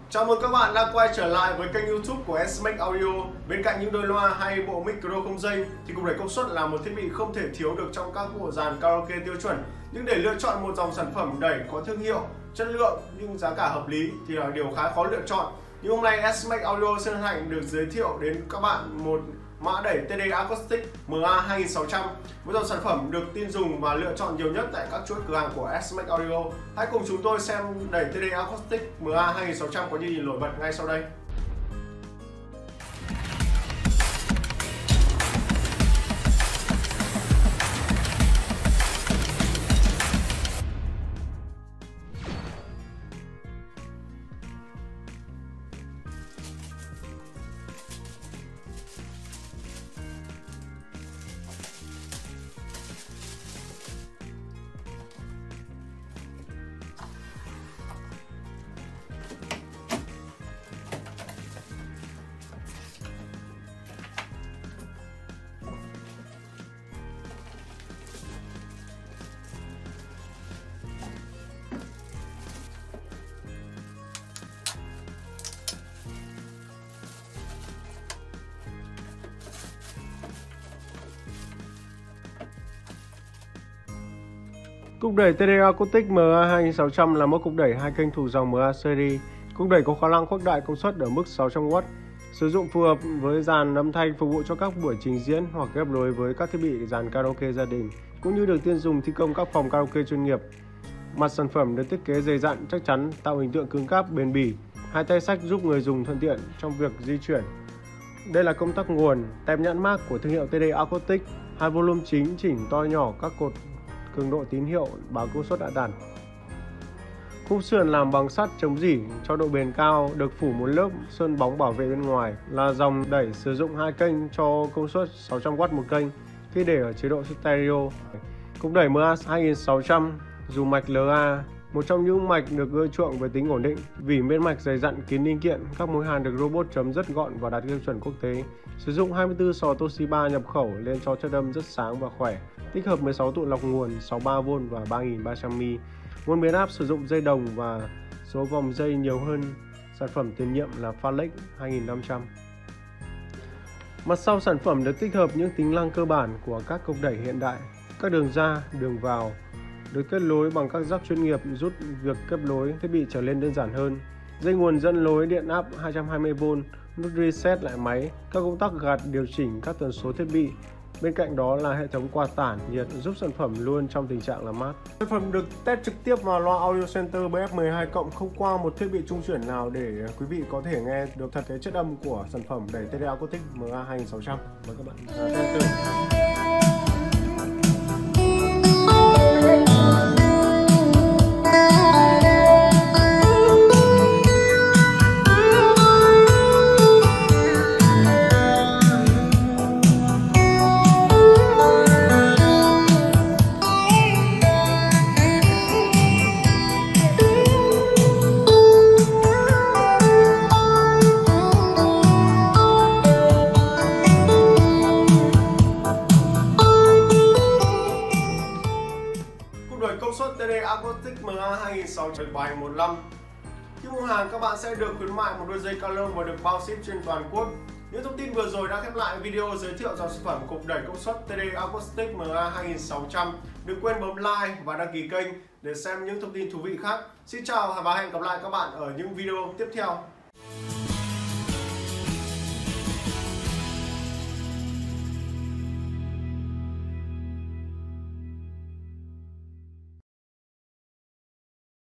Chào mừng các bạn đã quay trở lại với kênh YouTube của S-Max Audio. Bên cạnh những đôi loa hay bộ micro không dây thì cục đẩy công suất là một thiết bị không thể thiếu được trong các bộ dàn karaoke tiêu chuẩn. Nhưng để lựa chọn một dòng sản phẩm đẩy có thương hiệu, chất lượng nhưng giá cả hợp lý thì là điều khá khó lựa chọn. Nhưng hôm nay S-Max Audio xin hân hạnh được giới thiệu đến các bạn một mã đẩy TD Acoustic MA 2600, một dòng sản phẩm được tin dùng và lựa chọn nhiều nhất tại các chuỗi cửa hàng của S-Max Audio. Hãy cùng chúng tôi xem đẩy TD Acoustic MA 2600 có gì nổi bật ngay sau đây. Cục đẩy TD Acoustic MA 2600 là một cục đẩy hai kênh thuộc dòng MA series. Cục đẩy có khả năng khuếch đại công suất ở mức 600W, sử dụng phù hợp với dàn âm thanh phục vụ cho các buổi trình diễn hoặc ghép nối với các thiết bị dàn karaoke gia đình, cũng như được tiên dùng thi công các phòng karaoke chuyên nghiệp. Mặt sản phẩm được thiết kế dày dặn, chắc chắn, tạo hình tượng cứng cáp, bền bỉ. Hai tay xách giúp người dùng thuận tiện trong việc di chuyển. Đây là công tắc nguồn, tem nhãn mác của thương hiệu TD Acoustic. Hai volume chính chỉnh to nhỏ các cột cường độ tín hiệu báo công suất đã đặt. Khung sườn làm bằng sắt chống rỉ cho độ bền cao, được phủ một lớp sơn bóng bảo vệ bên ngoài. Là dòng đẩy sử dụng hai kênh cho công suất 600W một kênh khi để ở chế độ stereo. Cục đẩy MA 2600 dùng mạch LA, một trong những mạch được ưa chuộng về tính ổn định. Vỉ bên mạch dày dặn kín linh kiện, các mối hàn được robot chấm rất gọn và đạt tiêu chuẩn quốc tế. Sử dụng 24 sò Toshiba nhập khẩu nên cho chất âm rất sáng và khỏe. Tích hợp 16 tụ lọc nguồn 63V và 3300mA. Nguồn biến áp sử dụng dây đồng và số vòng dây nhiều hơn sản phẩm tiền nhiệm là Phallex 2500. Mặt sau sản phẩm được tích hợp những tính năng cơ bản của các cục đẩy hiện đại. Các đường ra, đường vào được kết nối bằng các jack chuyên nghiệp, giúp việc kết nối thiết bị trở nên đơn giản hơn. Dây nguồn dẫn lối điện áp 220V, nút reset lại máy, các công tắc gạt điều chỉnh các tần số thiết bị. Bên cạnh đó là hệ thống quạt tản nhiệt giúp sản phẩm luôn trong tình trạng làm mát. Sản phẩm được test trực tiếp vào loa Audio Center BF12+, không qua một thiết bị trung chuyển nào để quý vị có thể nghe được thật cái chất âm của sản phẩm đẩy TD Acoustic MA 2600. Mời các bạn test thử. Công suất TD Acoustic MA 2600 được bài 15. Khi mua hàng các bạn sẽ được khuyến mại một đôi dây cao lông và được bao ship trên toàn quốc. Những thông tin vừa rồi đã khép lại video giới thiệu dòng sản phẩm cục đẩy công suất TD Acoustic MA 2600. Đừng quên bấm like và đăng ký kênh để xem những thông tin thú vị khác. Xin chào và hẹn gặp lại các bạn ở những video tiếp theo.